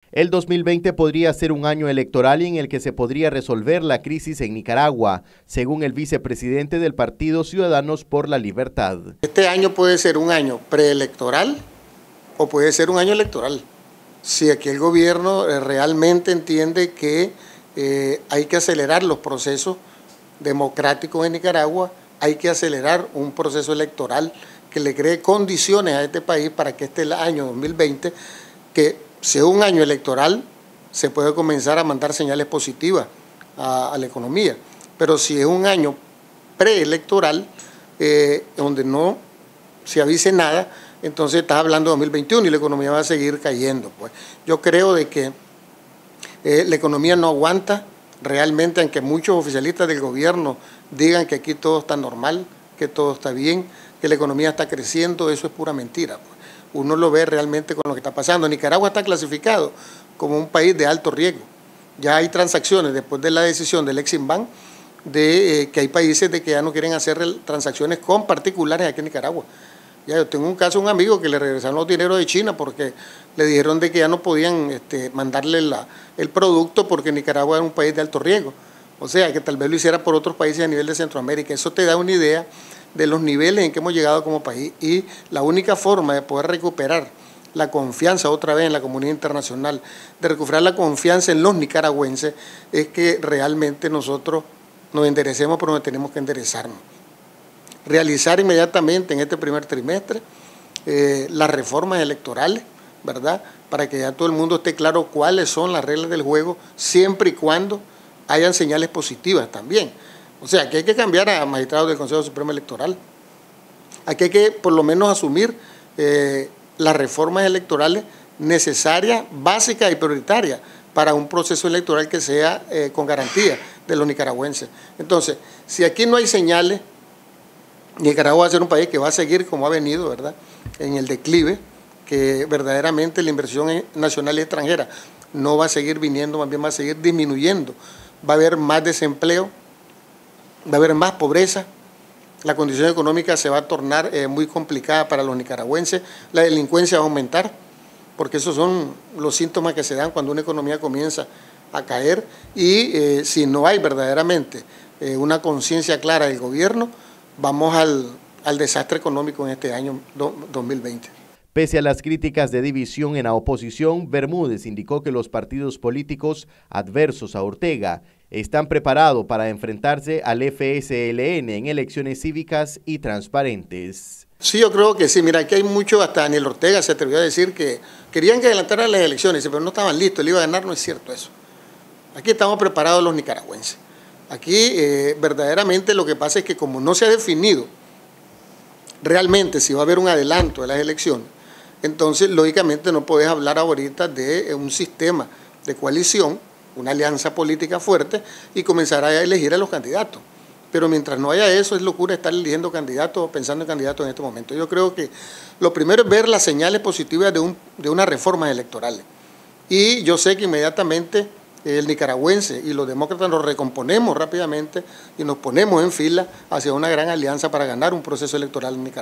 El 2020 podría ser un año electoral en el que se podría resolver la crisis en Nicaragua, según el vicepresidente del Partido Ciudadanos por la Libertad. Este año puede ser un año preelectoral o puede ser un año electoral. Si aquí el gobierno realmente entiende que hay que acelerar los procesos democráticos en Nicaragua, hay que acelerar un proceso electoral que le cree condiciones a este país para que este año 2020, que sea un año electoral, se puede comenzar a mandar señales positivas a la economía. Pero si es un año preelectoral, donde no se avise nada, entonces estás hablando de 2021 y la economía va a seguir cayendo. Pues yo creo de que la economía no aguanta realmente, aunque muchos oficialistas del gobierno digan que aquí todo está normal, que todo está bien, que la economía está creciendo, eso es pura mentira. Pues uno lo ve realmente con lo que está pasando. Nicaragua está clasificado como un país de alto riesgo. Ya hay transacciones después de la decisión del Eximbank de que hay países de que ya no quieren hacer transacciones con particulares aquí en Nicaragua. Ya yo tengo un caso de un amigo que le regresaron los dineros de China porque le dijeron de que ya no podían mandarle el producto porque Nicaragua era un país de alto riesgo. O sea, que tal vez lo hiciera por otros países a nivel de Centroamérica. Eso te da una idea de los niveles en que hemos llegado como país, y la única forma de poder recuperar la confianza otra vez en la comunidad internacional, de recuperar la confianza en los nicaragüenses, es que realmente nosotros nos enderecemos por donde tenemos que enderezarnos. Realizar inmediatamente en este primer trimestre las reformas electorales, ¿verdad? Para que ya todo el mundo esté claro cuáles son las reglas del juego, siempre y cuando hayan señales positivas también. O sea, aquí hay que cambiar a magistrados del Consejo Supremo Electoral. Aquí hay que por lo menos asumir las reformas electorales necesarias, básicas y prioritarias para un proceso electoral que sea con garantía de los nicaragüenses. Entonces, si aquí no hay señales, Nicaragua va a ser un país que va a seguir como ha venido, ¿verdad?, en el declive, que verdaderamente la inversión nacional y extranjera no va a seguir viniendo, más bien va a seguir disminuyendo. Va a haber más desempleo, va a haber más pobreza, la condición económica se va a tornar muy complicada para los nicaragüenses, la delincuencia va a aumentar, porque esos son los síntomas que se dan cuando una economía comienza a caer, y si no hay verdaderamente una conciencia clara del gobierno, vamos al desastre económico en este año 2020. Pese a las críticas de división en la oposición, Bermúdez indicó que los partidos políticos adversos a Ortega están preparados para enfrentarse al FSLN en elecciones cívicas y transparentes. Sí, yo creo que sí. Mira, aquí hay mucho, hasta Daniel Ortega se atrevió a decir que querían que adelantaran las elecciones, pero no estaban listos, él iba a ganar. No es cierto eso. Aquí estamos preparados los nicaragüenses. Aquí verdaderamente lo que pasa es que como no se ha definido realmente si va a haber un adelanto de las elecciones, entonces lógicamente no puedes hablar ahorita de un sistema de coalición, una alianza política fuerte, y comenzar a elegir a los candidatos. Pero mientras no haya eso, es locura estar eligiendo candidatos o pensando en candidatos en este momento. Yo creo que lo primero es ver las señales positivas de unas reformas electorales. Y yo sé que inmediatamente el nicaragüense y los demócratas nos recomponemos rápidamente y nos ponemos en fila hacia una gran alianza para ganar un proceso electoral en Nicaragua.